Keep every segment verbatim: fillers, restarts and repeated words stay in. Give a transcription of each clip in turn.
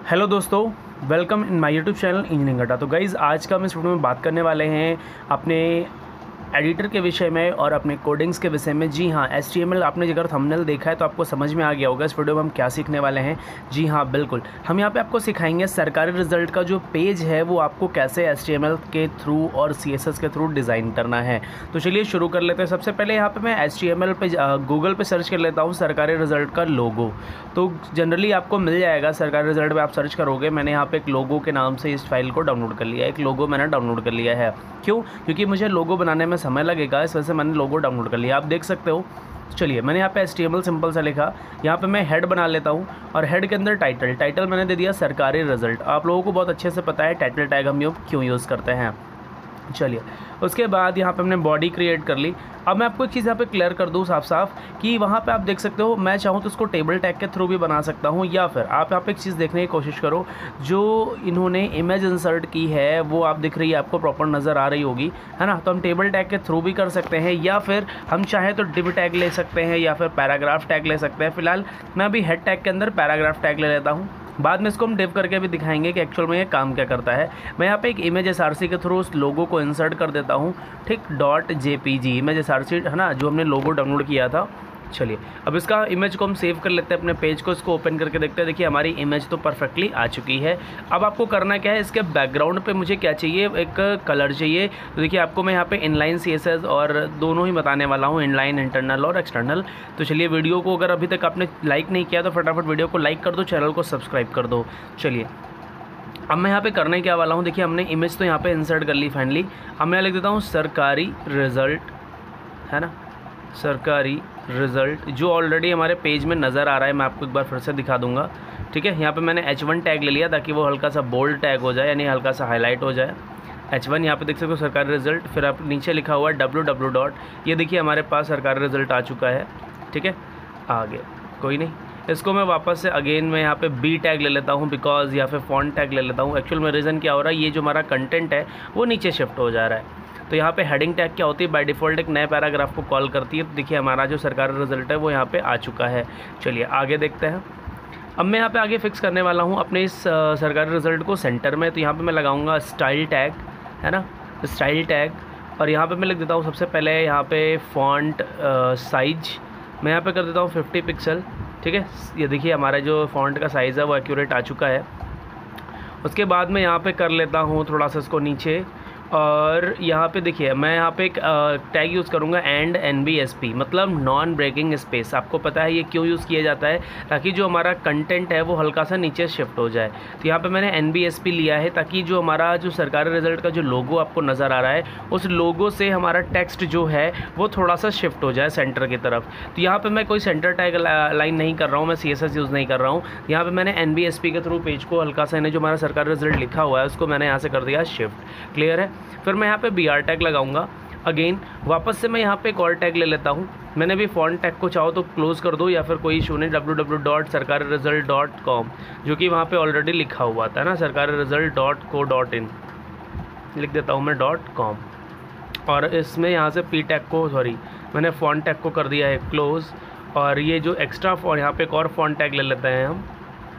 Hello दोस्तों, welcome in my YouTube channel engineering Adda. तो guys, आज का हम इस वीडियो में बात करने वाले हैं अपने एडिटर के विषय में और अपने कोडिंग्स के विषय में। जी हाँ, एच टी एम एल आपने अगर थंबनेल देखा है तो आपको समझ में आ गया होगा इस वीडियो में हम क्या सीखने वाले हैं। जी हाँ, बिल्कुल, हम यहाँ पे आपको सिखाएंगे सरकारी रिजल्ट का जो पेज है वो आपको कैसे एच टी एम एल के थ्रू और सी एस एस के थ्रू डिज़ाइन करना है। तो चलिए शुरू कर लेते हैं। सबसे पहले यहाँ पे मैं एच टी एम एल पे गूगल पे सर्च कर लेता हूँ सरकारी रिजल्ट का लोगो। तो जनरली आपको मिल जाएगा, सरकारी रिजल्ट पे आप सर्च करोगे। मैंने यहाँ पे एक लोगो के नाम से इस फाइल को डाउनलोड कर लिया है। एक लोगो मैंने डाउनलोड कर लिया है। क्यों? क्योंकि मुझे लोगो बनाने में समय लगेगा, इस वजह से मैंने लोगो डाउनलोड कर लिया। आप देख सकते हो। चलिए, मैंने यहाँ पे H T M L simple सा लिखा। यहाँ पे मैं हेड बना लेता हूँ और हेड के अंदर टाइटल टाइटल मैंने दे दिया सरकारी रिजल्ट। आप लोगों को बहुत अच्छे से पता है टाइटल टैग हम यूँ क्यों यूज़ करते हैं। चलिए, उसके बाद यहाँ पे हमने बॉडी क्रिएट कर ली। अब मैं आपको एक चीज़ यहाँ पे क्लियर कर दूँ साफ साफ कि वहाँ पे आप देख सकते हो, मैं चाहूँ तो इसको टेबल टैग के थ्रू भी बना सकता हूँ, या फिर आप यहाँ पे एक चीज़ देखने की कोशिश करो। जो इन्होंने इमेज इंसर्ट की है वो आप दिख रही है, आपको प्रॉपर नज़र आ रही होगी, है ना। तो हम टेबल टैग के थ्रू भी कर सकते हैं, या फिर हम चाहें तो डिव टैग ले सकते हैं, या फिर पैराग्राफ टैग ले सकते हैं। फिलहाल मैं अभी हेड टैग के अंदर पैराग्राफ टैग ले लेता हूँ। बाद में इसको हम डिव करके भी दिखाएंगे कि एक्चुअल में ये काम क्या करता है। मैं यहाँ पे एक इमेज एस आर सी के थ्रू उस लोगो को इंसर्ट कर देता हूँ, ठीक। Dot J P G image S R C है ना, जो हमने लोगो डाउनलोड किया था। चलिए, अब इसका इमेज को हम सेव कर लेते हैं अपने पेज को। इसको ओपन करके देखते हैं। देखिए, हमारी इमेज तो परफेक्टली आ चुकी है। अब आपको करना क्या है, इसके बैकग्राउंड पे मुझे क्या चाहिए, एक कलर चाहिए। तो देखिए, आपको मैं यहाँ पे इनलाइन सी एस एस और दोनों ही बताने वाला हूँ, इनलाइन इंटरनल और एक्सटर्नल। तो चलिए, वीडियो को अगर अभी तक आपने लाइक नहीं किया तो फटाफट वीडियो को लाइक कर दो, चैनल को सब्सक्राइब कर दो। चलिए, अब मैं यहाँ पे करने क्या वाला हूँ, देखिए हमने इमेज तो यहाँ पे इंसर्ट कर ली फाइनली। अब मैं लिख देता हूँ सरकारी रिज़ल्ट, है ना, सरकारी रिज़ल्ट, जो ऑलरेडी हमारे पेज में नज़र आ रहा है। मैं आपको एक बार फिर से दिखा दूंगा, ठीक है। यहाँ पे मैंने एच वन टैग ले लिया ताकि वो हल्का सा बोल्ड टैग हो जाए, यानी हल्का सा हाईलाइट हो जाए। एच वन यहाँ पे देख सकते हो, सरकारी रिज़ल्ट। फिर आप नीचे लिखा हुआ है डब्ल्यू डब्ल्यू डॉट, ये देखिए हमारे पास सरकारी रिज़ल्ट आ चुका है, ठीक है। आगे कोई नहीं, इसको मैं वापस से अगेन मैं यहाँ पे बी टैग ले लेता हूँ, बिकॉज या फिर फॉन्ट टैग ले लेता हूँ। एक्चुअल में रीज़न क्या हो रहा है, ये जो हमारा कंटेंट है वो नीचे शिफ्ट हो जा रहा है। तो यहाँ पे हेडिंग टैग क्या होती है, बाय डिफ़ॉल्ट एक नए पैराग्राफ को कॉल करती है। तो देखिए, हमारा जो सरकारी रिजल्ट है वो यहाँ पे आ चुका है। चलिए आगे देखते हैं। अब मैं यहाँ पे आगे फिक्स करने वाला हूँ अपने इस सरकारी रिजल्ट को सेंटर में। तो यहाँ पे मैं लगाऊंगा स्टाइल टैग, है ना, स्टाइल टैग। और यहाँ पे मैं लिख देता हूँ सबसे पहले यहाँ पे फॉन्ट साइज मैं यहाँ पे कर देता हूँ फिफ्टी पिक्सल, ठीक है। ये देखिए, हमारा जो फॉन्ट का साइज़ है वो एक्यूरेट आ चुका है। उसके बाद मैं यहाँ पे कर लेता हूँ थोड़ा सा इसको नीचे, और यहाँ पे देखिए मैं यहाँ पे एक टैग यूज़ करूँगा and N B S P, मतलब नॉन ब्रेकिंग स्पेस। आपको पता है ये क्यों यूज़ किया जाता है, ताकि जो हमारा कंटेंट है वो हल्का सा नीचे शिफ्ट हो जाए। तो यहाँ पे मैंने एन बी एस पी लिया है ताकि जो हमारा जो सरकारी रिजल्ट का जो लोगो आपको नज़र आ रहा है, उस लोगो से हमारा टेक्स्ट जो है वो थोड़ा सा शिफ्ट हो जाए सेंटर की तरफ। तो यहाँ पर मैं कोई सेंटर टैग लाइन नहीं कर रहा हूँ, मैं सी एस एस यूज़ नहीं कर रहा हूँ। यहाँ पर मैंने एन बी एस पी के थ्रू पेज को हल्का सा, जो हमारा सरकारी रिजल्ट लिखा हुआ है उसको मैंने यहाँ से कर दिया शिफ्ट। क्लियर है। फिर मैं यहाँ पे बी आर टैग लगाऊंगा। अगेन वापस से मैं यहाँ पे एक और टैग ले लेता हूँ। मैंने भी फॉन्ट टैग को चाहो तो क्लोज़ कर दो, या फिर कोई इशू नहीं, W W W dot Sarkari result dot com, जो कि वहाँ पे ऑलरेडी लिखा हुआ था ना, Sarkari result dot co dot in लिख देता हूँ मैं, डॉट कॉम। और इसमें यहाँ से पी टैग को, सॉरी मैंने फॉन्ट टैग को कर दिया है क्लोज़। और ये जो एक्स्ट्रा फॉन्ट, यहाँ पर एक और फॉन्ट टैग ले लेते हैं हम,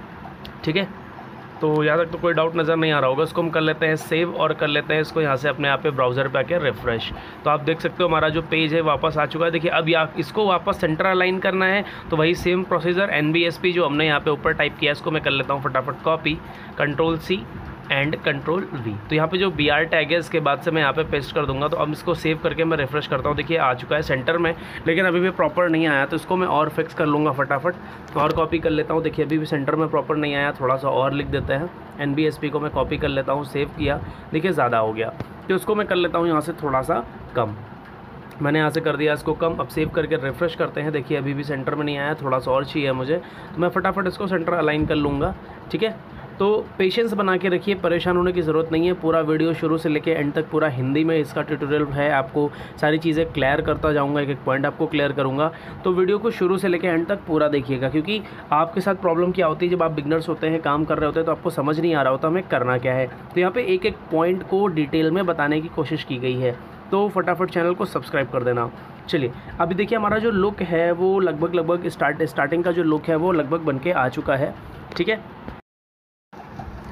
ठीक है। तो यहाँ तक तो कोई डाउट नज़र नहीं आ रहा होगा। इसको हम कर लेते हैं सेव, और कर लेते हैं इसको यहाँ से अपने आप पे ब्राउज़र पे आके रिफ़्रेश। तो आप देख सकते हो हमारा जो पेज है वापस आ चुका है। देखिए, अब या इसको वापस सेंटर अलाइन करना है तो वही same procedure, N B S P जो हमने यहाँ पे ऊपर टाइप किया है, इसको मैं कर लेता हूँ फटाफट copy, control C and control V. तो यहाँ पे जो बी आर टैग है इसके बाद से मैं यहाँ पे पेस्ट कर दूंगा। तो अब इसको सेव करके मैं रिफ्रेश करता हूँ। देखिए, आ चुका है सेंटर में, लेकिन अभी भी प्रॉपर नहीं आया, तो इसको मैं और फिक्स कर लूँगा फटाफट। और कॉपी कर लेता हूँ। देखिए, अभी भी सेंटर में प्रॉपर नहीं आया, थोड़ा सा और लिख देते हैं। एन बी एस पी को मैं कॉपी कर लेता हूँ, सेव किया, देखिए ज़्यादा हो गया, तो उसको मैं कर लेता हूँ यहाँ से थोड़ा सा कम। मैंने यहाँ से कर दिया इसको कम। अब सेव करके रिफ़्रेश करते हैं। देखिए, अभी भी सेंटर में नहीं आया, थोड़ा सा और चाहिए मुझे, तो मैं फटाफट इसको सेंटर अलाइन कर लूँगा, ठीक है। तो पेशेंस बना के रखिए, परेशान होने की ज़रूरत नहीं है। पूरा वीडियो शुरू से लेके एंड तक पूरा हिंदी में इसका ट्यूटोरियल है। आपको सारी चीज़ें क्लियर करता जाऊंगा, एक एक पॉइंट आपको क्लियर करूंगा। तो वीडियो को शुरू से लेके एंड तक पूरा देखिएगा, क्योंकि आपके साथ प्रॉब्लम क्या होती है, जब आप बिगनर्स होते हैं, काम कर रहे होते हैं, तो आपको समझ नहीं आ रहा होता हमें करना क्या है। तो यहाँ पर एक एक पॉइंट को डिटेल में बताने की कोशिश की गई है। तो फटाफट चैनल को सब्सक्राइब कर देना। चलिए, अभी देखिए हमारा जो लुक है वो लगभग लगभग स्टार्ट स्टार्टिंग का जो लुक है वो लगभग बन के आ चुका है, ठीक है।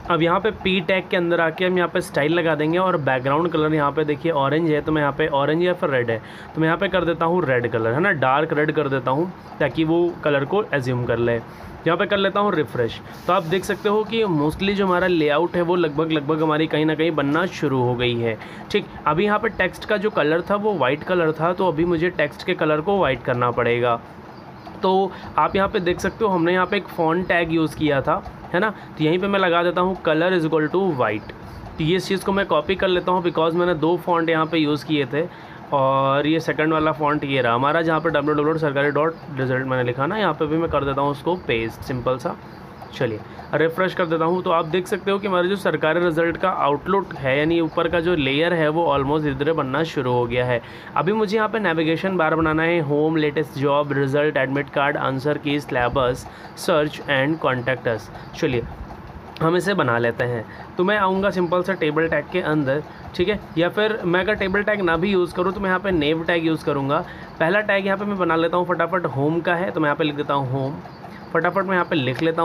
अब यहाँ पे पी टैग के अंदर आके हम यहाँ पे स्टाइल लगा देंगे और बैकग्राउंड कलर यहाँ पे देखिए ऑरेंज है, तो मैं यहाँ पे ऑरेंज या फिर रेड है तो मैं यहाँ पे कर देता हूँ रेड कलर, है ना, डार्क रेड कर देता हूँ ताकि वो कलर को एज्यूम कर ले। यहाँ पे कर लेता हूँ रिफ़्रेश। तो आप देख सकते हो कि मोस्टली जो हमारा लेआउट है वो लगभग लगभग हमारी कहीं ना कहीं बनना शुरू हो गई है। ठीक, अभी यहाँ पे टेक्स्ट का जो कलर था वो वाइट कलर था, तो अभी मुझे टेक्स्ट के कलर को वाइट करना पड़ेगा। तो आप यहाँ पे देख सकते हो हमने यहाँ पे एक फ़ॉन्ट टैग यूज़ किया था, है ना, तो यहीं पे मैं लगा देता हूँ colour is equal to white. तो ये चीज़ को मैं कॉपी कर लेता हूँ बिकॉज मैंने दो फॉन्ट यहाँ पे यूज़ किए थे और ये सेकंड वाला फॉन्ट ये रहा हमारा, जहाँ पे W W Sarkari dot result मैंने लिखा ना, यहाँ पे भी मैं कर देता हूँ उसको पेस्ट, सिंपल सा। चलिए रिफ़्रेश कर देता हूँ, तो आप देख सकते हो कि हमारे जो सरकारी रिज़ल्ट का आउटलुक है यानी ऊपर का जो लेयर है वो ऑलमोस्ट धीरे धीरे बनना शुरू हो गया है। अभी मुझे यहाँ पे नेविगेशन बार बनाना है, home, latest job, result, admit card, answer key, syllabus, search and contact us. चलिए हम इसे बना लेते हैं। तो मैं आऊँगा सिंपल सा टेबल टैग के अंदर, ठीक है, या फिर मैं अगर टेबल टैग ना भी यूज़ करूँ तो मैं यहाँ पे नेव टैग यूज़ करूँगा। पहला टैग यहाँ पे मैं बना लेता हूँ फटाफट, होम का है, तो मैं यहाँ पे लिख देता हूँ होम। फटाफट मैं यहाँ पे लिख लेता हूँ।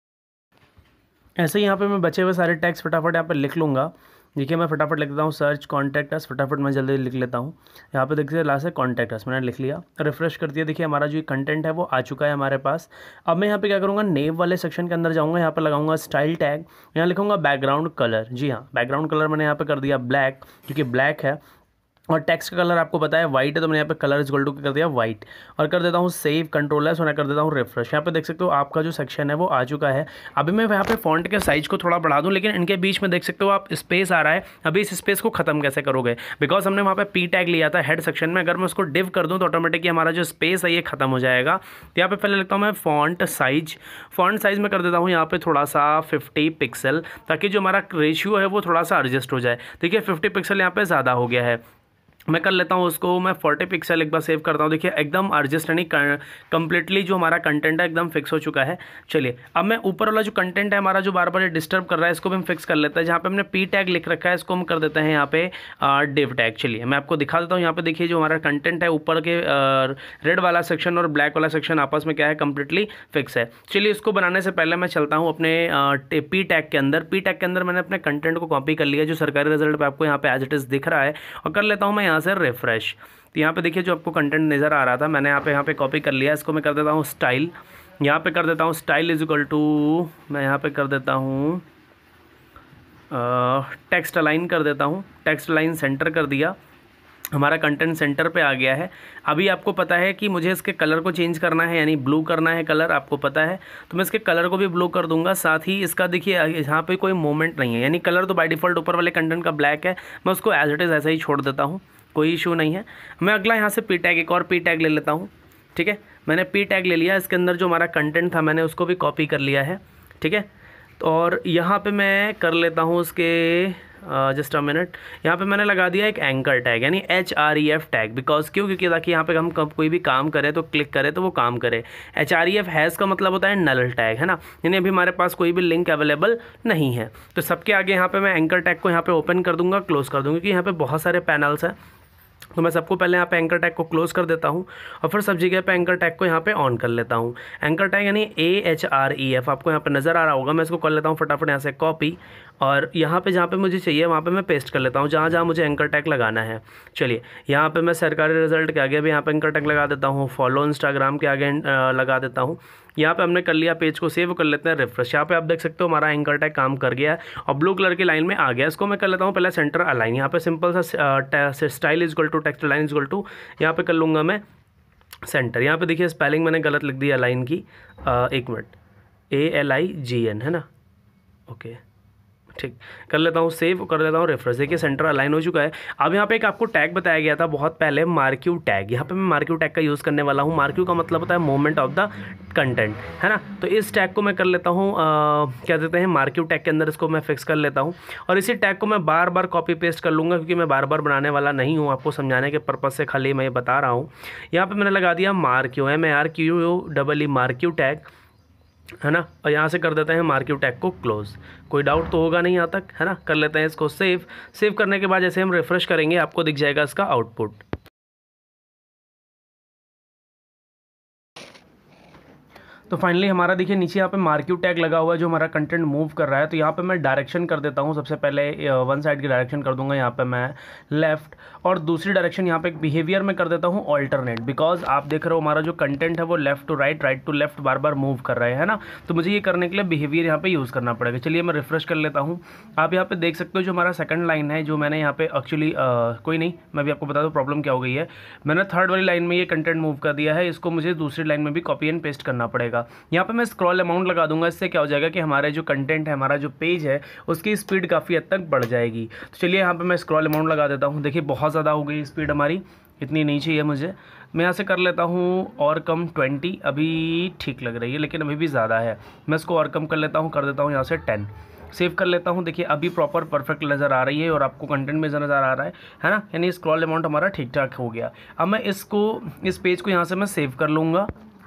ऐसे ही यहाँ पे मैं बचे हुए सारे टैग्स फटाफट यहाँ पे लिख लूँगा। देखिए मैं फटाफट लिख देता हूँ सर्च कॉन्टैक्ट अस, फटाफट मैं जल्दी लिख लेता हूँ। यहाँ पे देखिए लास्ट है कॉन्टैक्ट अस, मैंने लिख लिया। रिफ्रेश कर दिया, देखिए हमारा जो कंटेंट है वो आ चुका है हमारे पास। अब मैं यहाँ पे क्या करूँगा, नेव वाले सेक्शन के अंदर जाऊँगा, यहाँ पे लगाऊंगा स्टाइल टैग, यहाँ लिखूँगा बैकग्राउंड कलर। जी हाँ, बैकग्राउंड कलर मैंने यहाँ पे कर दिया ब्लैक, क्योंकि ब्लैक है और टेक्स्ट का कलर आपको पता है वाइट है, तो मैंने यहाँ पे कलर इज इक्वल टू कर दिया वाइट और कर देता हूँ सेव, कंट्रोल एस, और मैं कर देता हूँ रिफ्रेश। यहाँ पे देख सकते हो आपका जो सेक्शन है वो आ चुका है। अभी मैं यहाँ पे फॉन्ट के साइज को थोड़ा बढ़ा दूँ, लेकिन इनके बीच में देख सकते हो आप स्पेस आ रहा है। अभी इस स्पेस को खत्म कैसे करोगे, बिकॉज हमने वहाँ पे पी टैग लिया था हेड सेक्शन में, अगर मैं उसको डिव कर दूँ तो ऑटोमेटिकली हमारा जो स्पेस है ये खत्म हो जाएगा। तो यहाँ पे पहले लिखता हूँ मैं फॉन्ट साइज, फॉन्ट साइज में कर देता हूँ यहाँ पे थोड़ा सा फिफ्टी पिक्सल, ताकि जो हमारा रेशियो है वो थोड़ा सा एडजस्ट हो जाए। देखिए फिफ्टी पिक्सल यहाँ पे ज़्यादा हो गया है, मैं कर लेता हूँ उसको मैं फोर्टी पिक्सल एक बार सेव करता हूँ। देखिए एकदम एडजस्ट यानी कंप्लीटली जो हमारा कंटेंट है एकदम फिक्स हो चुका है। चलिए अब मैं ऊपर वाला जो कंटेंट है हमारा जो बार बार डिस्टर्ब कर रहा है इसको भी हम फिक्स कर लेते हैं। जहाँ पे हमने पी टैग लिख रखा है इसको हम कर देते हैं यहाँ पे डिव टैग। चलिए मैं आपको दिखा देता हूँ, यहाँ पे देखिए जो हमारा कंटेंट है ऊपर के रेड वाला सेक्शन और ब्लैक वाला सेक्शन आपस में क्या है, कंप्लीटली फिक्स है। चलिए इसको बनाने से पहले मैं चलता हूँ अपने पी टैग के अंदर। पी टैग के अंदर मैंने अपने कंटेंट को कॉपी कर लिया जो सरकारी रिजल्ट पे आपको यहाँ पे एज इट इज़ दिख रहा है, और कर लेता हूँ मैं यहाँ से रिफ्रेश। तो यहाँ पे देखिए जो आपको कंटेंट नज़र आ रहा था मैंने यहाँ पे यहाँ पे कॉपी कर लिया, इसको मैं कर देता हूँ स्टाइल। यहाँ पे कर देता हूँ स्टाइल इज इक्वल टू, मैं यहाँ पे कर देता हूँ टेक्स्ट अलाइन कर देता हूँ। टेक्स्ट अलाइन सेंटर कर दिया, हमारा कंटेंट सेंटर पे आ गया है। अभी आपको पता है कि मुझे इसके कलर को चेंज करना है, यानी ब्लू करना है कलर, आपको पता है, तो मैं इसके कलर को भी ब्लू कर दूंगा। साथ ही इसका देखिए यहाँ पे कोई मूवमेंट नहीं है, यानी कलर तो बाय डिफ़ॉल्ट ऊपर वाले कंटेंट का ब्लैक है, मैं उसको एज इट इज़ ऐसा ही छोड़ देता हूँ, कोई इशू नहीं है। मैं अगला यहाँ से पी टैग, एक और पी टैग ले लेता हूँ। ठीक है, मैंने पी टैग ले लिया, इसके अंदर जो हमारा कंटेंट था मैंने उसको भी कॉपी कर लिया है। ठीक है, तो और यहाँ पे मैं कर लेता हूँ उसके जस्ट अ मिनट, यहाँ पे मैंने लगा दिया एक एंकर टैग यानी H R E F tag, because क्यों, क्योंकि ताकि यहाँ पे हम कब कोई भी काम करें तो क्लिक करें तो वो काम करे। H R E F has का मतलब होता है नल टैग, है ना, यानी अभी हमारे पास कोई भी लिंक अवेलेबल नहीं है। तो सबके आगे यहाँ पे मैं एंकर टैग को यहाँ पे ओपन कर दूंगा, क्लोज कर दूँगा, क्योंकि यहाँ पे बहुत सारे पैनल्स हैं, तो मैं सबको पहले यहाँ पे एंकर टैग को क्लोज कर देता हूँ और फिर सब जगह पे एंकर टैग को यहाँ पे ऑन कर लेता हूँ। एंकर टैग यानी A H R E F आपको यहाँ पे नज़र आ रहा होगा, मैं इसको कर लेता हूँ फटाफट यहाँ से कॉपी, और यहाँ पे जहाँ पे मुझे चाहिए वहाँ पे मैं पेस्ट कर लेता हूँ, जहाँ जहाँ मुझे एंकर टैग लगाना है। चलिए यहाँ पे मैं सरकारी रिजल्ट के आगे भी यहाँ पे एंकर टैग लगा देता हूँ, फॉलो इंस्टाग्राम के आगे लगा देता हूँ। यहाँ पे हमने कर लिया, पेज को सेव कर लेते हैं, रिफ्रेश। यहाँ पे आप देख सकते हो हमारा एंकर टैग काम कर गया है और ब्लू कलर की लाइन में आ गया। इसको मैं कर लेता हूँ पहले सेंटर अलाइन, यहाँ पे सिंपल सा style is equal to text line is equal to, यहाँ पे कर लूँगा मैं सेंटर। यहाँ पे देखिए स्पेलिंग मैंने गलत लिख दी अलाइन की, आ, एक minute, A L I G N है ना, ओके ठीक, कर लेता हूँ सेव, कर लेता हूँ रेफरेंस। देखिए सेंटर अलाइन हो चुका है। अब यहाँ पे एक आपको टैग बताया गया था बहुत पहले, मार्क्यू टैग, यहाँ पे मैं मार्क्यू टैग का यूज़ करने वाला हूँ। मार्क्यू का मतलब होता है मोमेंट ऑफ द कंटेंट, है ना, तो इस टैग को मैं कर लेता हूँ क्या देते हैं मार्क्यू टैग के अंदर, इसको मैं फिक्स कर लेता हूँ और इसी टैग को मैं बार बार कॉपी पेस्ट कर लूँगा, क्योंकि मैं बार बार बनाने वाला नहीं हूँ, आपको समझाने के पर्पज़ से खाली मैं ये बता रहा हूँ। यहाँ पर मैंने लगा दिया marquee, M A R Q U double E marquee tag, है ना, और यहाँ से कर देते हैं मार्क्यू टैग को क्लोज। कोई डाउट तो होगा नहीं यहाँ तक, है ना, कर लेते हैं इसको सेव। सेव करने के बाद जैसे हम रिफ्रेश करेंगे आपको दिख जाएगा इसका आउटपुट। तो फाइनली हमारा देखिए नीचे यहाँ पे मार्क्यू टैग लगा हुआ है जो हमारा कंटेंट मूव कर रहा है। तो यहाँ पे मैं डायरेक्शन कर देता हूँ। सबसे पहले वन साइड की डायरेक्शन कर दूंगा यहाँ पे मैं लेफ़्ट, और दूसरी डायरेक्शन यहाँ पे बिहेवियर में कर देता हूँ ऑल्टरनेट, बिकॉज आप देख रहे हो हमारा जो कंटेंट है वो left to right, right to left बार बार मूव कर रहे हैं ना। तो मुझे ये करने के लिए बिहेवियर यहाँ पे यूज़ करना पड़ेगा। चलिए मैं रिफ्रेश कर लेता हूँ। आप यहाँ पे देख सकते हो जो हमारा सेकंड लाइन है, जो मैंने यहाँ पे एक्चुअली कोई नहीं, मैं भी आपको बता दूँ प्रॉब्लम क्या हो गई है। मैंने थर्ड वाली लाइन में ये कंटेंट मूव कर दिया है, इसको मुझे दूसरी लाइन में भी कॉपी एंड पेस्ट करना पड़ेगा। यहाँ पे मैं स्क्रॉल अमाउंट लगा दूंगा। इससे क्या हो जाएगा कि हमारे जो कंटेंट है, हमारा जो पेज है, उसकी स्पीड काफ़ी हद तक बढ़ जाएगी। तो चलिए यहाँ पे मैं स्क्रॉल अमाउंट लगा देता हूँ। देखिए बहुत ज़्यादा हो गई स्पीड हमारी, इतनी नहीं चाहिए मुझे। मैं यहाँ से कर लेता हूँ और कम ट्वेंटी, अभी ठीक लग रही है लेकिन अभी भी ज़्यादा है। मैं इसको और कम कर लेता हूँ, कर देता हूँ यहाँ से टेन। सेव कर लेता हूँ। देखिए अभी प्रॉपर परफेक्ट नज़र आ रही है और आपको कंटेंट में नज़र आ रहा है है ना, यानी स्क्रॉल अमाउंट हमारा ठीक ठाक हो गया। अब मैं इसको, इस पेज को यहाँ से मैं सेव कर लूँगा।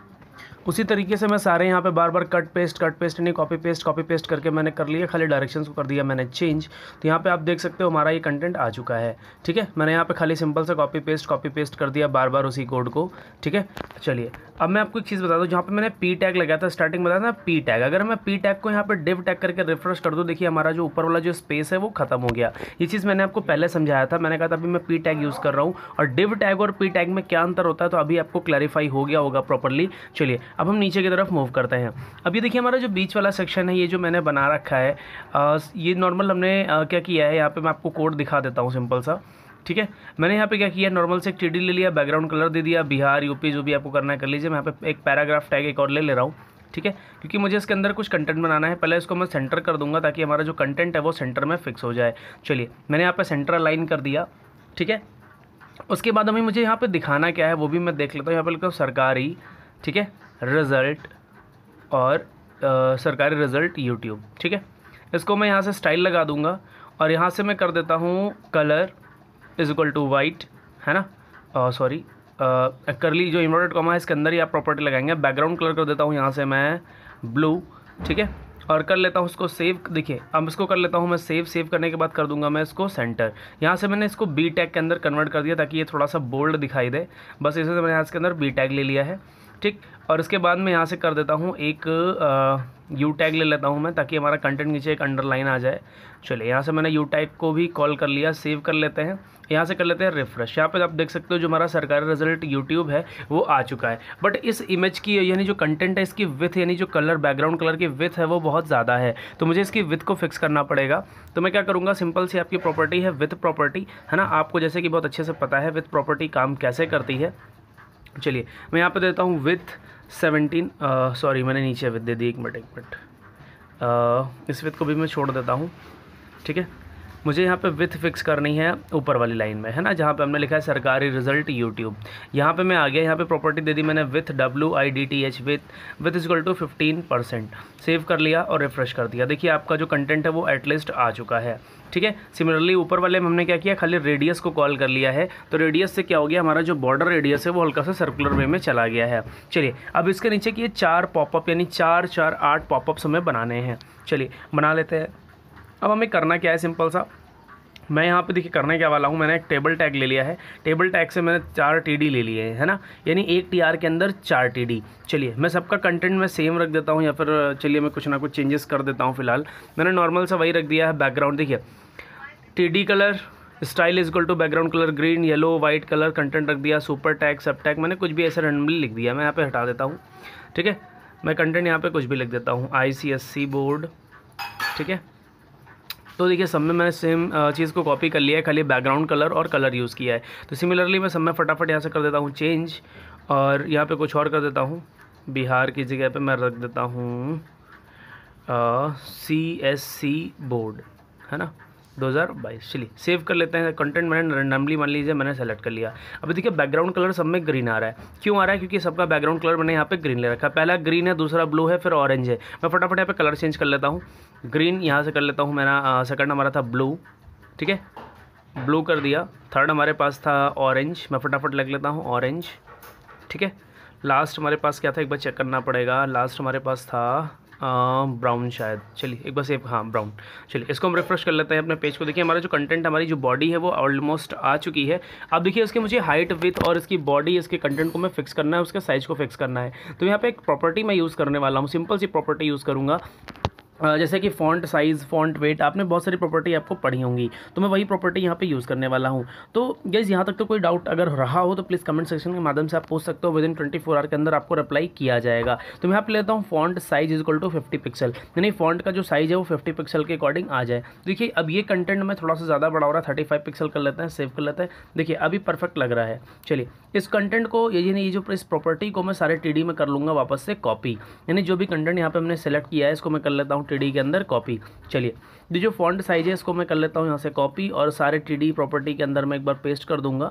उसी तरीके से मैं सारे यहाँ पे बार बार कट पेस्ट कट पेस्ट नहीं कॉपी पेस्ट कॉपी पेस्ट करके मैंने कर लिया, खाली डायरेक्शंस को कर दिया मैंने चेंज। तो यहाँ पे आप देख सकते हो हमारा ये कंटेंट आ चुका है। ठीक है, मैंने यहाँ पे खाली सिंपल से कॉपी पेस्ट कॉपी पेस्ट कर दिया बार बार उसी कोड को। ठीक है, चलिए अब मैं आपको एक चीज़ बता दूँ। जहाँ पे मैंने पी टैग लगाया था स्टार्टिंग में, बताया था पी टैग, अगर मैं पी टैग को यहाँ पे डिव टैग करके रिफ्रेश कर दूँ, देखिए हमारा जो ऊपर वाला जो स्पेस है वो खत्म हो गया। ये चीज़ मैंने आपको पहले समझाया था। मैंने कहा था अभी मैं पी टैग यूज़ कर रहा हूँ और डिव टैग और पी टैग में क्या अंतर होता है, तो अभी आपको क्लैरिफाई हो गया होगा प्रॉपरली। चलिए अब हम नीचे की तरफ मूव करते हैं। अब ये देखिए हमारा जो बीच वाला सेक्शन है, ये जो मैंने बना रखा है, आ, ये नॉर्मल हमने आ, क्या किया है, यहाँ पे मैं आपको कोड दिखा देता हूँ सिंपल सा। ठीक है, मैंने यहाँ पे क्या किया, नॉर्मल से एक टी डी ले लिया, बैकग्राउंड कलर दे दिया, बिहार यूपी जो भी आपको करना है कर लीजिए। मैं यहाँ पे एक पैराग्राफ टैग एक और ले ले रहा हूँ। ठीक है, क्योंकि मुझे इसके अंदर कुछ कंटेंट बनाना है। पहले इसको मैं सेंटर कर दूंगा ताकि हमारा जो कंटेंट है वो सेंटर में फिक्स हो जाए। चलिए मैंने यहाँ पे सेंटर अलाइन कर दिया। ठीक है, उसके बाद हमें मुझे यहाँ पे दिखाना क्या है वो भी मैं देख लेता हूँ। यहाँ पे लिखता हूँ सरकारी, ठीक है, रिजल्ट और आ, सरकारी रिजल्ट यूट्यूब। ठीक है, इसको मैं यहाँ से स्टाइल लगा दूंगा और यहाँ से मैं कर देता हूँ colour is equal to white, है ना, सॉरी करली जो इन्वर्टेड कॉमा है इसके अंदर ही आप प्रॉपर्टी लगाएंगे। बैकग्राउंड कलर कर देता हूँ यहाँ से मैं ब्लू। ठीक है, और कर लेता हूँ इसको सेव। देखिए अब इसको कर लेता हूँ मैं सेव। सेव करने के बाद कर दूंगा मैं इसको सेंटर। यहाँ से मैंने इसको बी टैग के अंदर कन्वर्ट कर दिया ताकि ये थोड़ा सा बोल्ड दिखाई दे, बस इसे मैंने यहाँ इसके अंदर बी टैग ले लिया है। ठीक, और इसके बाद मैं यहाँ से कर देता हूँ एक यू टैग ले लेता हूँ मैं, ताकि हमारा कंटेंट नीचे एक अंडरलाइन आ जाए। चलिए यहाँ से मैंने यू टैग को भी कॉल कर लिया, सेव कर लेते हैं। यहाँ से कर लेते हैं रिफ्रेश। यहाँ पे आप देख सकते हो जो हमारा सरकारी रिजल्ट यूट्यूब है वो आ चुका है। बट इस इमेज की यानी जो कंटेंट है इसकी विथ यानी जो कलर बैकग्राउंड कलर की विथ है वो बहुत ज़्यादा है, तो मुझे इसकी विथ को फिक्स करना पड़ेगा। तो मैं क्या करूँगा, सिंपल सी आपकी प्रॉपर्टी है विथ प्रॉपर्टी, है ना, आपको जैसे कि बहुत अच्छे से पता है विथ प्रॉपर्टी काम कैसे करती है। चलिए मैं यहाँ पे देता हूँ विथ सेवनटीन, सॉरी मैंने नीचे विथ दे दी, एक मिनट एक मिनट इस विथ को भी मैं छोड़ देता हूँ। ठीक है, मुझे यहाँ पे विथ फिक्स करनी है ऊपर वाली लाइन में, है ना, जहाँ पे हमने लिखा है सरकारी रिजल्ट यूट्यूब। यहाँ पे मैं आ गया, यहाँ पे प्रॉपर्टी दे दी मैंने width W I D T H width width equal to fifteen percent. Save कर लिया और रिफ्रेश कर दिया। देखिए आपका जो कंटेंट है वो एटलीस्ट आ चुका है। ठीक है, सिमिलरली ऊपर वाले में हमने क्या किया, खाली रेडियस को कॉल कर लिया है। तो रेडियस से क्या हो गया, हमारा जो बॉर्डर रेडियस है वो हल्का सा सर्कुलर वे में चला गया है। चलिए अब इसके नीचे की चार पॉपअप यानी चार चार आठ पॉपअप्स हमें बनाने हैं। चलिए बना लेते हैं। अब हमें करना क्या है, सिंपल सा मैं यहाँ पे देखिए करने क्या वाला हूँ, मैंने एक टेबल टैग ले लिया है। टेबल टैग से मैंने चार टीडी ले लिए हैं, है ना, यानी एक टीआर के अंदर चार टीडी। चलिए मैं सबका कंटेंट में सेम रख देता हूँ या फिर चलिए मैं कुछ ना कुछ चेंजेस कर देता हूँ। फिलहाल मैंने नॉर्मल सा वही रख दिया है। बैकग्राउंड देखिए TD colour style is equal to background colour green yellow white colour, content रख दिया सुपर टैग सब टैग, मैंने कुछ भी ऐसा रैंडमली लिख दिया। मैं यहाँ पे हटा देता हूँ। ठीक है, मैं कंटेंट यहाँ पे कुछ भी लिख देता हूँ, आई सी एस सी बोर्ड। ठीक है, तो देखिए सब में मैंने सेम चीज़ को कॉपी कर लिया है, खाली बैकग्राउंड कलर और कलर यूज़ किया है। तो सिमिलरली मैं सब में फटाफट यहाँ से कर देता हूँ चेंज और यहाँ पे कुछ और कर देता हूँ। बिहार की जगह पे मैं रख देता हूँ सी एस सी बोर्ड, है ना, दो हज़ार बाईस। चलिए सेव कर लेते हैं। कंटेंट मैंने रैंडमली मान लीजिए मैंने सेलेक्ट कर लिया। अभी देखिए बैकग्राउंड कलर सब में ग्रीन आ रहा है। क्यों आ रहा है, क्योंकि सबका बैकग्राउंड कलर मैंने यहाँ पे ग्रीन ले रखा है। पहला ग्रीन है, दूसरा ब्लू है, फिर ऑरेंज है। मैं फटाफट यहाँ पे कलर चेंज कर लेता हूँ। ग्रीन यहाँ से कर लेता हूँ, मेरा सेकंड हमारा था ब्लू। ठीक है, ब्लू कर दिया। थर्ड हमारे पास था ऑरेंज, मैं फटाफट लग लेता हूँ ऑरेंज। ठीक है, लास्ट हमारे पास क्या था एक बार चेक करना पड़ेगा। लास्ट हमारे पास था ब्राउन शायद, चलिए एक बार सेव, हाँ ब्राउन। चलिए इसको हम रिफ्रेश कर लेते हैं अपने पेज को। देखिए हमारा जो कंटेंट, हमारी जो बॉडी है वो ऑलमोस्ट आ चुकी है। अब देखिए इसके मुझे हाइट, विथ और इसकी बॉडी, इसके कंटेंट को मैं फिक्स करना है, उसके साइज़ को फिक्स करना है। तो यहाँ पे एक प्रॉपर्टी मैं यूज़ करने वाला हूँ, सिंपल सी प्रॉपर्टी यूज़ करूँगा, जैसे कि फ़ॉन्ट साइज़, फ़ॉन्ट वेट, आपने बहुत सारी प्रॉपर्टी आपको पढ़ी होंगी, तो मैं वही प्रॉपर्टी यहाँ पे यूज़ करने वाला हूँ। तो गाइस यहाँ तक तो कोई डाउट अगर रहा हो तो प्लीज़ कमेंट सेक्शन के माध्यम से आप पूछ सकते हो, within twenty four hour के अंदर आपको रिप्लाई किया जाएगा। तो मैं यहाँ पे लेता हूँ font size is equal to fifty pixel, यानी फ़ॉन्ट का जो साइज़ है वो फिफ्टी पिक्सल के अकॉर्डिंग आ जाए। देखिए अब ये कंटेंट में थोड़ा सा ज़्यादा बड़ा हो रहा है, थर्टी फाइव पिक्सल कर लेते हैं, सेव कर लेते हैं। देखिए अभी परफेक्ट लग रहा है। चलिए इस कंटेंट को, ये नहीं, ये जो इस प्रॉपर्टी को मैं सारे टी डी में कर लूँगा वापस से कॉपी, यानी जो भी कंटेंट यहाँ पे हमने सेलेक्ट किया है इसको मैं कर लेता हूँ टी डी के अंदर कॉपी। चलिए ये जो फॉन्ट साइज है इसको मैं कर लेता हूँ यहाँ से कॉपी, और सारे टीडी प्रॉपर्टी के अंदर मैं एक बार पेस्ट कर दूंगा।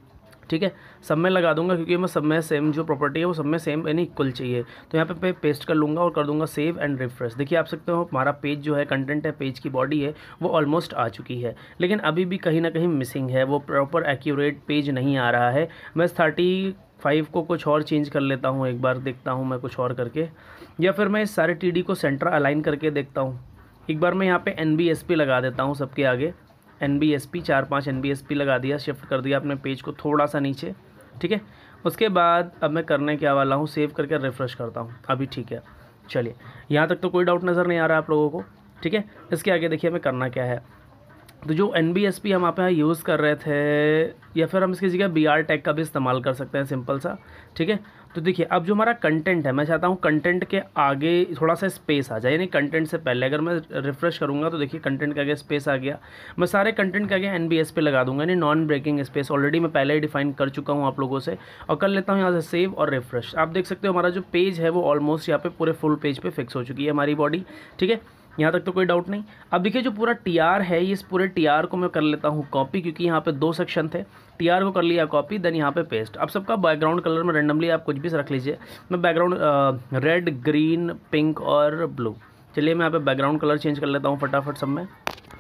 ठीक है, सब में लगा दूंगा क्योंकि मैं सब में सेम जो प्रॉपर्टी है वो सब में सेम यानी इक्वल चाहिए। तो यहाँ पे पेस्ट कर लूँगा और कर दूंगा सेव एंड रिफ्रेश। देखिए आप सकते हो हमारा पेज जो है, कंटेंट है, पेज की बॉडी है वो ऑलमोस्ट आ चुकी है, लेकिन अभी भी कहीं ना कहीं मिसिंग है, वो प्रॉपर एक्यूरेट पेज नहीं आ रहा है। मैं थर्टी फाइव को कुछ और चेंज कर लेता हूँ, एक बार देखता हूँ मैं कुछ और करके, या फिर मैं इस सारे टी डी को सेंटर अलाइन करके देखता हूँ। एक बार मैं यहाँ पे एन बी एस पी लगा देता हूँ सबके आगे, एन बी एस पी चार पाँच एन बी एस पी लगा दिया, शिफ्ट कर दिया अपने पेज को थोड़ा सा नीचे। ठीक है, उसके बाद अब मैं करने क्या वाला हूँ, सेव करके रिफ्रेश करता हूँ। अभी ठीक है, चलिए यहाँ तक तो कोई डाउट नज़र नहीं आ रहा आप लोगों को। ठीक है, इसके आगे देखिए हमें करना क्या है। तो जो एन बी एस पी हम आप यहाँ यूज़ कर रहे थे, या फिर हम इसकी जगह बी आर टैग का भी इस्तेमाल कर सकते हैं, सिंपल सा। ठीक है, तो देखिए अब जो हमारा कंटेंट है, मैं चाहता हूँ कंटेंट के आगे थोड़ा सा स्पेस आ जाए, यानी कंटेंट से पहले अगर मैं रिफ्रेश करूँगा तो देखिए कंटेंट के आगे स्पेस आ गया। मैं सारे कंटेंट के आगे एन बी एस पी लगा दूंगा, यानी नॉन ब्रेकिंग स्पेस, ऑलरेडी मैं पहले ही डिफाइन कर चुका हूँ आप लोगों से, और कर लेता हूँ यहाँ से सेव और रिफ्रेश। आप देख सकते हो हमारा जो पेज है वो ऑलमोस्ट यहाँ पे पूरे फुल पेज पे फिक्स हो चुकी है हमारी बॉडी। ठीक है, यहाँ तक तो कोई डाउट नहीं। अब देखिए जो पूरा टी आर है, इस पूरे टी आर को मैं कर लेता हूँ कॉपी, क्योंकि यहाँ पे दो सेक्शन थे, टी आर को कर लिया कॉपी, देन यहाँ पे पेस्ट। अब सबका बैकग्राउंड कलर में रेंडमली आप कुछ भी रख लीजिए, मैं बैकग्राउंड रेड, ग्रीन, पिंक और ब्लू। चलिए मैं यहाँ पे बैकग्राउंड कलर चेंज कर लेता हूँ फटाफट सब में।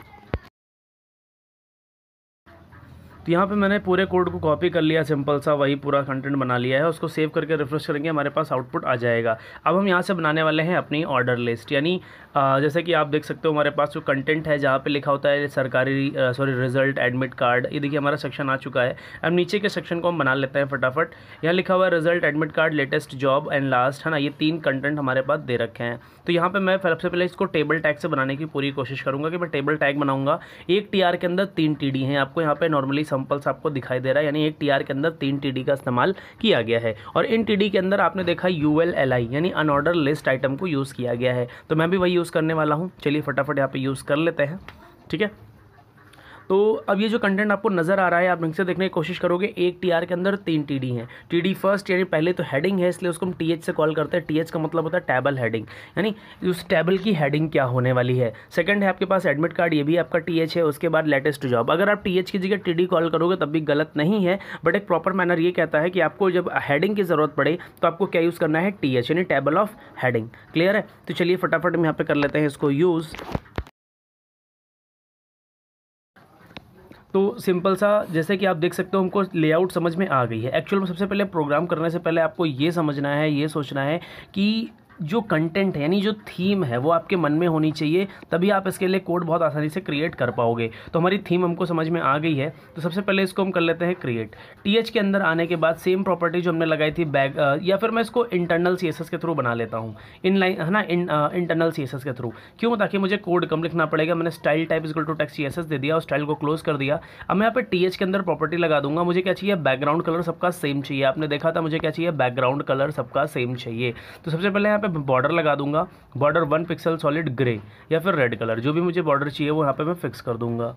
तो यहाँ पे मैंने पूरे कोड को कॉपी कर लिया, सिंपल सा वही पूरा कंटेंट बना लिया है। उसको सेव करके रिफ्रेश करेंगे, हमारे पास आउटपुट आ जाएगा। अब हम यहाँ से बनाने वाले हैं अपनी ऑर्डर लिस्ट, यानी जैसे कि आप देख सकते हो हमारे पास जो कंटेंट है जहाँ पे लिखा होता है सरकारी सॉरी रिजल्ट एडमिट कार्ड, ये देखिए हमारा सेक्शन आ चुका है। अब नीचे के सेक्शन को हम बना लेते हैं फटाफट। यहाँ लिखा हुआ है result, admit card, latest job and last, है ना, ये तीन कंटेंट हमारे पास दे रखे हैं। तो यहाँ पे मैं सबसे पहले इसको टेबल टैग से बनाने की पूरी कोशिश करूँगा कि मैं टेबल टैग बनाऊँगा। एक टी आर के अंदर तीन टी डी हैं, आपको यहाँ पे नॉर्मली सिंपल्स आपको दिखाई दे रहा है, यानी एक टी आर के अंदर तीन टी डी का इस्तेमाल किया गया है। और इन टी डी के अंदर आपने देखा यू एल एल आई यानी अनऑर्डर लिस्ट आइटम को यूज़ किया गया है, तो मैं भी वही यूज़ करने वाला हूँ। चलिए फटाफट यहाँ पे यूज़ कर लेते हैं। ठीक है, तो अब ये जो कंटेंट आपको नज़र आ रहा है, आप ढंग से देखने की कोशिश करोगे। एक टीआर के अंदर तीन टीडी हैं। टीडी फर्स्ट यानी पहले तो हेडिंग है, इसलिए उसको हम टीएच से कॉल करते हैं। टीएच का मतलब होता है टेबल हेडिंग, यानी उस टेबल की हेडिंग क्या होने वाली है। सेकंड है आपके पास एडमिट कार्ड, ये भी आपका टीएच है। उसके बाद लेटेस्ट जॉब, अगर आप टीएच की जगह टीडी कॉल करोगे तब भी गलत नहीं है, बट एक प्रॉपर मैनर ये कहता है कि आपको जब हेडिंग की ज़रूरत पड़े तो आपको क्या यूज़ करना है, टीएच यानी टेबल ऑफ हेडिंग। क्लियर है? तो चलिए फटाफट हम यहाँ पे कर लेते हैं इसको यूज़। तो सिंपल सा, जैसे कि आप देख सकते हो हमको लेआउट समझ में आ गई है। एक्चुअल में सबसे पहले प्रोग्राम करने से पहले आपको ये समझना है, ये सोचना है कि जो कंटेंट है यानी जो थीम है वो आपके मन में होनी चाहिए, तभी आप इसके लिए कोड बहुत आसानी से क्रिएट कर पाओगे। तो हमारी थीम हमको समझ में आ गई है, तो सबसे पहले इसको हम कर लेते हैं क्रिएट। टीएच के अंदर आने के बाद सेम प्रॉपर्टी जो हमने लगाई थी बैक, या फिर मैं इसको इंटरनल सीएसएस के थ्रू बना लेता हूँ, इन लाइन है ना, इन इंटरनल सीएसएस के थ्रू। क्यों? ताकि मुझे कोड कम लिखना पड़ेगा। मैंने style type equal to text CSS दे दिया और स्टाइल को क्लोज कर दिया। अब मैं यहाँ पे टीएच के अंदर प्रॉपर्टी लगा दूंगा। मुझे क्या चाहिए, बैकग्राउंड कलर सबका सेम चाहिए। आपने देखा था मुझे क्या चाहिए, बैकग्राउंड कलर सबका सेम चाहिए। तो सबसे पहले यहाँ पे बॉर्डर लगा दूंगा, border one pixel solid grey या फिर रेड कलर, जो भी मुझे बॉर्डर चाहिए वो यहाँ पे मैं फिक्स कर दूंगा।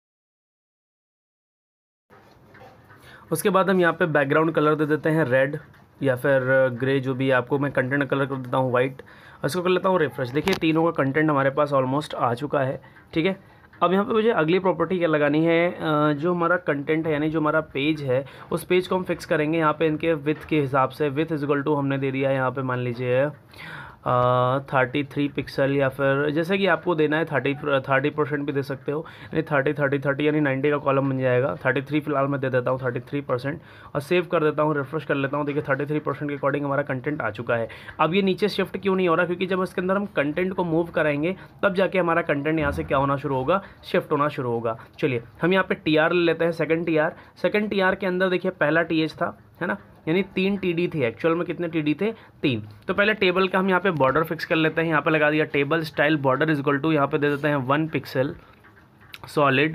उसके बाद हम यहाँ पे बैकग्राउंड कलर दे देते हैं रेड या फिर ग्रे, जो भी आपको मैं कंटेंट कलर कर देता हूँ वाइट। इसको कर लेता हूँ रिफ्रेश। देखिए तीनों का कंटेंट हमारे पास ऑलमोस्ट आ चुका है। ठीक है, अब यहाँ पे मुझे अगली प्रॉपर्टी क्या लगानी है, जो हमारा कंटेंट है यानी जो हमारा पेज है उस पेज को हम फिक्स करेंगे यहाँ पे इनके विथ के हिसाब से। विथ इज इक्वल टू हमने दे दिया है यहाँ पे, मान लीजिए थर्टी थ्री पिक्सल, या फिर जैसे कि आपको देना है थर्टी थर्टी परसेंट भी दे सकते हो, यानी थर्टी थर्टी थर्टी यानी नाइन्टी का कॉलम बन जाएगा। थर्टी थ्री फिलहाल मैं दे देता हूँ, थर्टी थ्री परसेंट, और सेव कर देता हूँ, रिफ्रेश कर लेता हूँ। देखिए थर्टी थ्री परसेंट के अकॉर्डिंग हमारा कंटेंट आ चुका है। अब ये नीचे शिफ्ट क्यों नहीं हो रहा, क्योंकि जब इसके अंदर हम कंटेंट को मूव कराएंगे तब जाके हमारा कंटेंट यहाँ से क्या होना शुरू होगा, शिफ्ट होना शुरू होगा। चलिए हम यहाँ पे टी आर ले लेते हैं, second T R. Second T R के अंदर देखिए पहला टी एच था, है ना, यानी तीन टी डी थे। एक्चुअल में कितने टी डी थे, तीन। तो पहले टेबल का हम यहाँ पे बॉर्डर फिक्स कर लेते हैं। यहाँ पे लगा दिया table style border is equal to, यहाँ पे दे देते हैं वन पिक्सल सॉलिड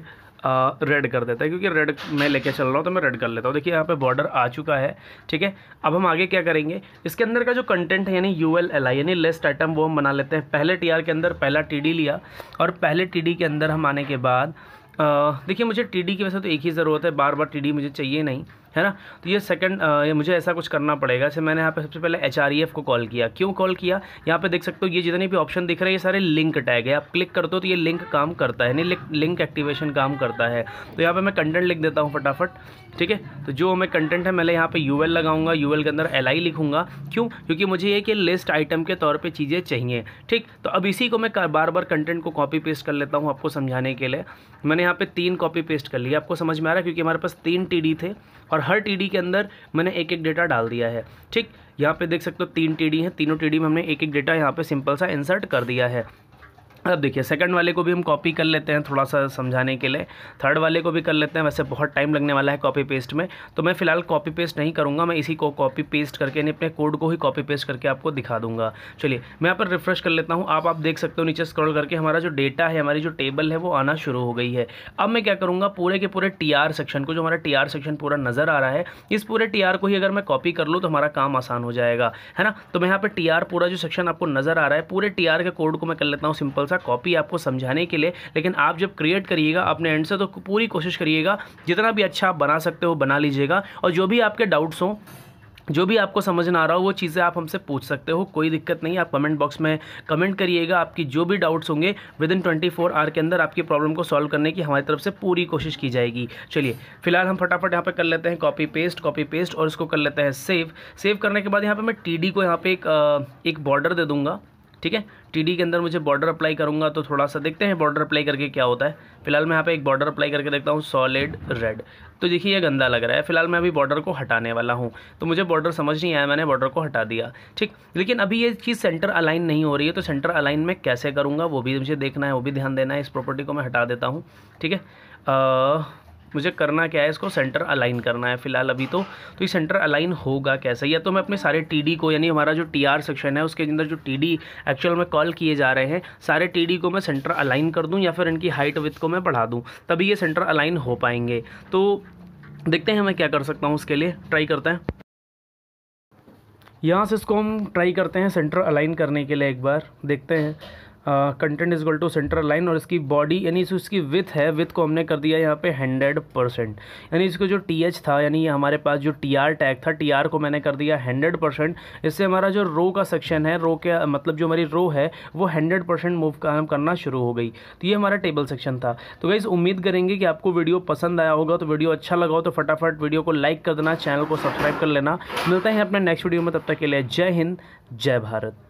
रेड कर देता है, क्योंकि रेड मैं लेके चल रहा हूँ तो मैं रेड कर लेता हूँ। देखिए यहाँ पे बॉर्डर आ चुका है, ठीक है। अब हम आगे क्या करेंगे, इसके अंदर का जो कंटेंट है यानी यू एल एल आई यानी लिस्ट आइटम, वो हम बना लेते हैं। पहले टी आर के अंदर पहला टी डी लिया, और पहले टी डी के अंदर हम आने के बाद देखिए मुझे टी डी की वैसे तो एक ही ज़रूरत है, बार बार टी डी मुझे चाहिए नहीं, है ना। तो ये सेकंड ये मुझे ऐसा कुछ करना पड़ेगा। जैसे मैंने यहाँ पे सबसे पहले एच आर ई एफ को कॉल किया। क्यों कॉल किया, यहाँ पे देख सकते हो ये जितने भी ऑप्शन दिख रहे हैं ये सारे लिंक टैग है। आप क्लिक करते हो तो ये लिंक काम करता है, यानी लिंक एक्टिवेशन काम करता है। तो यहाँ पे मैं कंटेंट लिख देता हूँ फटाफट, ठीक है। तो जो मैं कंटेंट है मैं यहाँ पे यू एल लगाऊंगा, यू एल के अंदर एल आई लिखूंगा। क्यों, क्योंकि मुझे ये कि लिस्ट आइटम के तौर पे चीज़ें चाहिए, ठीक। तो अब इसी को मैं बार बार कंटेंट को कॉपी पेस्ट कर लेता हूँ आपको समझाने के लिए। मैंने यहाँ पे तीन कॉपी पेस्ट कर लिया, आपको समझ में आ रहा है, क्योंकि हमारे पास तीन टी डी थे और हर टी डी के अंदर मैंने एक एक डेटा डाल दिया है, ठीक। यहाँ पे देख सकते हो तीन टी डी हैं, तीनों टी डी में हमने एक एक डेटा यहाँ पे सिंपल सा इंसर्ट कर दिया है। अब देखिए सेकंड वाले को भी हम कॉपी कर लेते हैं थोड़ा सा समझाने के लिए, थर्ड वाले को भी कर लेते हैं। वैसे बहुत टाइम लगने वाला है कॉपी पेस्ट में, तो मैं फिलहाल कॉपी पेस्ट नहीं करूँगा, मैं इसी को कॉपी पेस्ट करके यानी अपने कोड को ही कॉपी पेस्ट करके आपको दिखा दूंगा। चलिए मैं यहाँ पर रिफ्रेश कर लेता हूँ। आप आप देख सकते हो नीचे स्क्रॉल करके हमारा जो डेटा है, हमारी जो टेबल है वो आना शुरू हो गई है। अब मैं क्या करूँगा, पूरे के पूरे टी आर सेक्शन को, जो हमारा टी आर सेक्शन पूरा नज़र आ रहा है, इस पूरे टी आर को ही अगर मैं कॉपी कर लूँ तो हमारा काम आसान हो जाएगा, है ना। तो मैं यहाँ पर टी आर पूरा जो सेक्शन आपको नज़र आ रहा है, पूरे टी आर के कोड को मैं कर लेता हूँ सिंपल सा कॉपी आपको समझाने के लिए। लेकिन आप जब क्रिएट करिएगा अपने एंड से तो पूरी कोशिश करिएगा जितना भी अच्छा आप बना सकते हो बना लीजिएगा, और जो भी आपके डाउट्स हों, जो भी आपको समझ ना आ रहा हो वो चीज़ें आप हमसे पूछ सकते हो, कोई दिक्कत नहीं। आप कमेंट बॉक्स में कमेंट करिएगा, आपकी जो भी डाउट्स होंगे within twenty four hour के अंदर आपकी प्रॉब्लम को सॉल्व करने की हमारी तरफ से पूरी कोशिश की जाएगी। चलिए फिलहाल हम फटाफट यहाँ पे कर लेते हैं कॉपी पेस्ट कॉपी पेस्ट और इसको कर लेते हैं सेव। सेव करने के बाद यहाँ पे मैं टी डी को यहाँ पे एक एक बॉर्डर दे दूँगा, ठीक है। टी डी के अंदर मुझे बॉर्डर अप्लाई करूंगा, तो थोड़ा सा देखते हैं बॉर्डर अप्लाई करके क्या होता है। फिलहाल मैं यहाँ पे एक बॉर्डर अप्लाई करके देखता हूँ, सॉलिड रेड। तो देखिए ये गंदा लग रहा है। फिलहाल मैं अभी बॉर्डर को हटाने वाला हूँ, तो मुझे बॉर्डर समझ नहीं आया, मैंने बॉर्डर को हटा दिया, ठीक। लेकिन अभी ये चीज़ सेंटर अलाइन नहीं हो रही है, तो सेंटर अलाइन में कैसे करूँगा वो भी मुझे देखना है, वो भी ध्यान देना है। इस प्रॉपर्टी को मैं हटा देता हूँ, ठीक है। आ, मुझे करना क्या है, इसको सेंटर अलाइन करना है फिलहाल अभी तो। तो ये सेंटर अलाइन होगा कैसे, या तो मैं अपने सारे टीडी को, यानी हमारा जो टीआर सेक्शन है उसके अंदर जो टीडी एक्चुअल में कॉल किए जा रहे हैं, सारे टीडी को मैं सेंटर अलाइन कर दूं, या फिर इनकी हाइट विड्थ को मैं बढ़ा दूं, तभी ये सेंटर अलाइन हो पाएंगे। तो देखते हैं मैं क्या कर सकता हूँ, उसके लिए ट्राई करते हैं। यहाँ से इसको हम ट्राई करते हैं सेंटर अलाइन करने के लिए, एक बार देखते हैं। Content is equal to centre line, और इसकी बॉडी यानी जो इसकी विथ है, विथ को हमने कर दिया यहाँ पे हंड्रेड परसेंट, यानी इसको जो टी एच था, यानी हमारे पास जो टी आर टैग था, टी आर को मैंने कर दिया हंड्रेड परसेंट। इससे हमारा जो रो का सेक्शन है, रो के मतलब जो हमारी रो है वो हंड्रेड परसेंट मूव काम करना शुरू हो गई। तो ये हमारा टेबल सेक्शन था। तो गाइस उम्मीद करेंगे कि आपको वीडियो पसंद आया होगा। तो वीडियो अच्छा लगा हो तो फटाफट वीडियो को लाइक कर देना, चैनल को सब्सक्राइब कर लेना। मिलते हैं अपने नेक्स्ट वीडियो में, तब तक के लिए जय हिंद जय भारत।